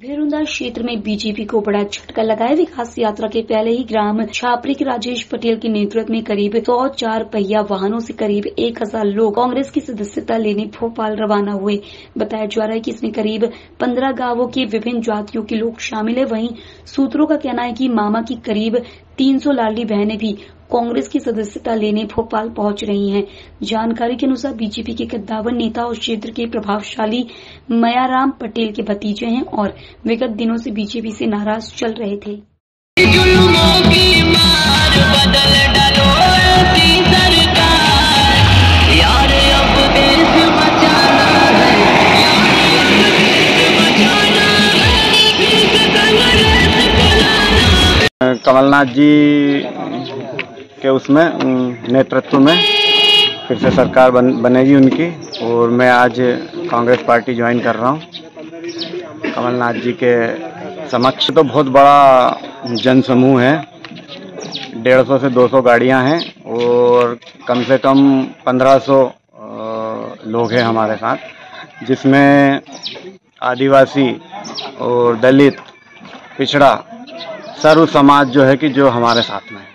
भेरुंदा क्षेत्र में बीजेपी को बड़ा झटका लगाया। विकास यात्रा के पहले ही ग्राम छापरी के राजेश पटेल के नेतृत्व में करीब 100 4 पहिया वाहनों से करीब 1000 लोग कांग्रेस की सदस्यता लेने भोपाल रवाना हुए। बताया जा रहा है कि इसमें करीब 15 गांवों के विभिन्न जातियों के लोग शामिल है। वहीं सूत्रों का कहना है कि मामा की करीब 300 लाडली बहनें भी कांग्रेस की सदस्यता लेने भोपाल पहुंच रही हैं। जानकारी के अनुसार बीजेपी के कद्दावर नेता और क्षेत्र के प्रभावशाली मयाराम पटेल के भतीजे हैं और विगत दिनों से बीजेपी से नाराज चल रहे थे। कमलनाथ जी के उसमें नेतृत्व में फिर से सरकार बनेगी उनकी, और मैं आज कांग्रेस पार्टी ज्वाइन कर रहा हूं। कमलनाथ जी के समक्ष तो बहुत बड़ा जनसमूह है, 150 से 200 गाड़ियां हैं और कम से कम 1500 लोग हैं हमारे साथ, जिसमें आदिवासी और दलित, पिछड़ा, सर्व समाज जो है कि जो हमारे साथ में है।